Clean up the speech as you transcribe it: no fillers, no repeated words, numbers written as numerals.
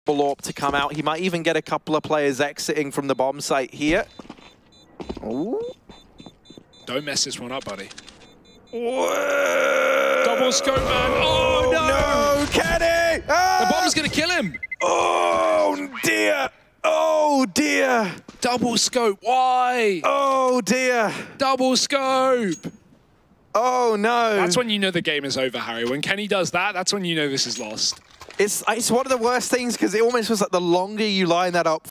triple AWP to come out. He might even get a couple of players exiting from the bomb site here. Ooh. Don't mess this one up, buddy. Whoa. Double scope, man. Oh, no! No, Kenny! Ah! The bomb's gonna kill him. Oh, dear. Oh, dear. Double scope, why? Oh, dear. Double scope. Oh, no. That's when you know the game is over, Harry. When Kenny does that, that's when you know this is lost. It's one of the worst things because it almost was like the longer you line that up